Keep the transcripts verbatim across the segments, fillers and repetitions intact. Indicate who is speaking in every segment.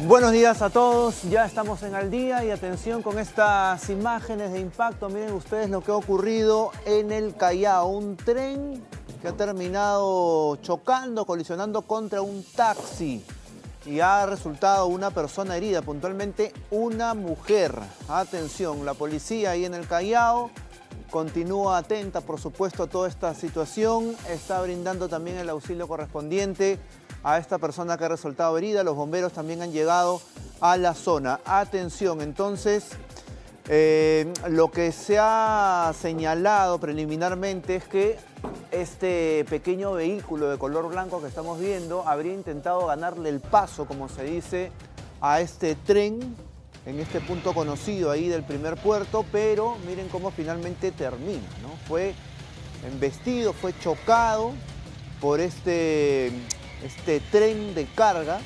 Speaker 1: Buenos días a todos, ya estamos en Al Día y atención con estas imágenes de impacto. Miren ustedes lo que ha ocurrido en el Callao. Un tren que ha terminado chocando, colisionando contra un taxi y ha resultado una persona herida, puntualmente una mujer. Atención, la policía ahí en el Callao continúa atenta, por supuesto, a toda esta situación. Está brindando también el auxilio correspondiente a esta persona que ha resultado herida. Los bomberos también han llegado a la zona. Atención, entonces, eh, lo que se ha señalado preliminarmente es que este pequeño vehículo de color blanco que estamos viendo habría intentado ganarle el paso, como se dice, a este tren en este punto conocido ahí del primer puerto, pero miren cómo finalmente termina, ¿no? Fue embestido, fue chocado por este, este tren de carga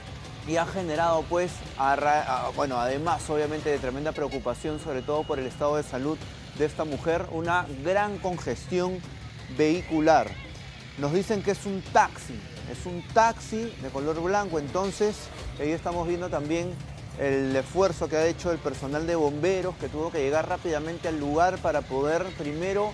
Speaker 1: y ha generado pues, a, a, bueno, además obviamente de tremenda preocupación, sobre todo por el estado de salud de esta mujer, una gran congestión vehicular. Nos dicen que es un taxi, es un taxi de color blanco, entonces ahí estamos viendo también el esfuerzo que ha hecho el personal de bomberos, que tuvo que llegar rápidamente al lugar para poder primero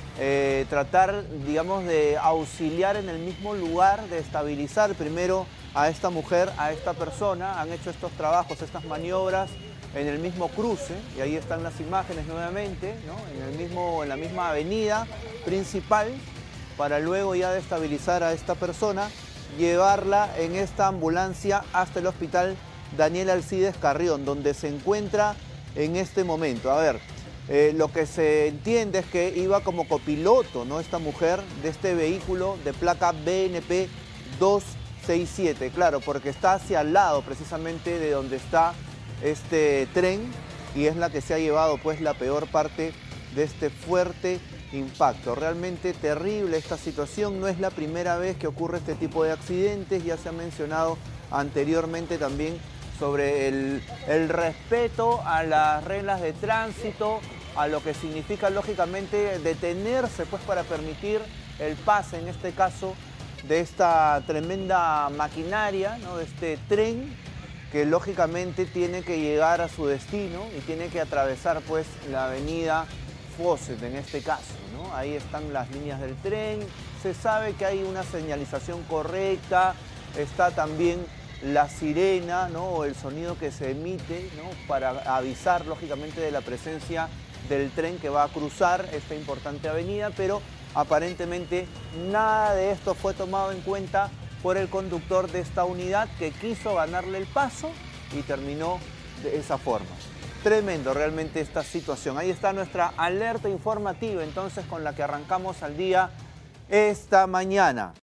Speaker 1: eh, tratar, digamos, de auxiliar en el mismo lugar, de estabilizar primero a esta mujer, a esta persona. Han hecho estos trabajos, estas maniobras en el mismo cruce, y ahí están las imágenes nuevamente, ¿no? en, el mismo, en la misma avenida principal, para luego ya de estabilizar a esta persona, llevarla en esta ambulancia hasta el hospital Daniel Alcides Carrión, donde se encuentra en este momento. A ver, eh, lo que se entiende es que iba como copiloto, ¿no? Esta mujer de este vehículo de placa B N P doscientos sesenta y siete, claro, porque está hacia el lado precisamente de donde está este tren y es la que se ha llevado pues la peor parte de este fuerte impacto. Realmente terrible esta situación, no es la primera vez que ocurre este tipo de accidentes, ya se ha mencionado anteriormente también sobre el, el respeto a las reglas de tránsito, a lo que significa lógicamente detenerse pues para permitir el pase, en este caso, de esta tremenda maquinaria, ¿no? De este tren que lógicamente tiene que llegar a su destino y tiene que atravesar pues la avenida Fawcett en este caso, ¿no? Ahí están las líneas del tren, se sabe que hay una señalización correcta, está también la sirena, ¿no? O el sonido que se emite, ¿no? Para avisar lógicamente de la presencia del tren que va a cruzar esta importante avenida, pero aparentemente nada de esto fue tomado en cuenta por el conductor de esta unidad, que quiso ganarle el paso y terminó de esa forma. Tremendo realmente esta situación. Ahí está nuestra alerta informativa entonces con la que arrancamos al día esta mañana.